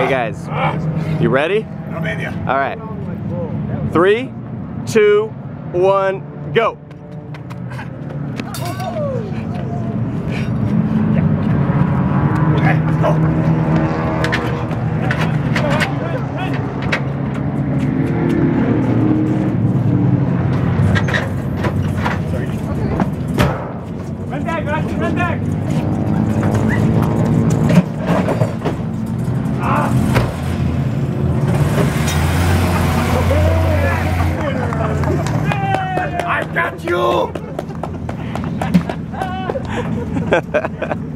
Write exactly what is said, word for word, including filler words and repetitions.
Okay, guys, you ready? All right. Three, two, one, go. Okay, let's go. Run back, Rusty, run back! Ah! I got you!